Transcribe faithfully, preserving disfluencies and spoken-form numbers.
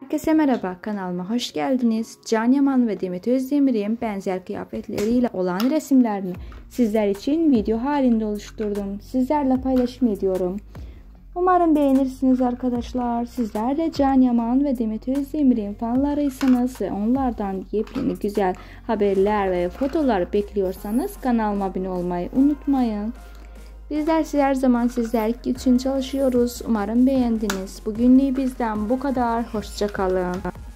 Herkese merhaba, kanalıma hoş geldiniz. Can Yaman ve Demet Özdemir'in benzer kıyafetleriyle olan resimlerini sizler için video halinde oluşturdum. Sizlerle paylaşım ediyorum. Umarım beğenirsiniz arkadaşlar. Sizler de Can Yaman ve Demet Özdemir'in fanlarıysanız ve onlardan yepyeni güzel haberler ve fotoğraflar bekliyorsanız kanalıma abone olmayı unutmayın. Bizler her zaman sizler için çalışıyoruz. Umarım beğendiniz. Bugünlük bizden bu kadar. Hoşça kalın.